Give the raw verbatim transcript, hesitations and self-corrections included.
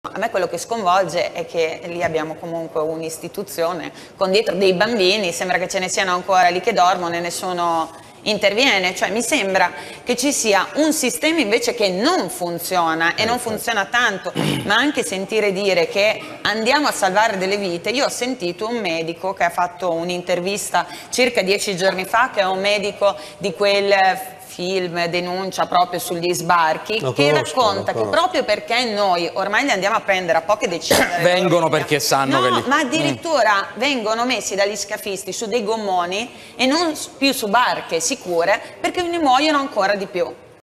A me quello che sconvolge è che lì abbiamo comunque un'istituzione con dietro dei bambini, sembra che ce ne siano ancora lì che dormono e nessuno interviene, cioè mi sembra che ci sia un sistema invece che non funziona e non funziona tanto, ma anche sentire dire che andiamo a salvare delle vite. Io ho sentito un medico che ha fatto un'intervista circa dieci giorni fa, che è un medico di quel film, denuncia proprio sugli sbarchi, lo che conosco, racconta che proprio perché noi ormai li andiamo a prendere a poche decine vengono perché sanno no, che li... ma addirittura mm. vengono messi dagli scafisti su dei gommoni e non più su barche sicure, perché ne muoiono ancora di più.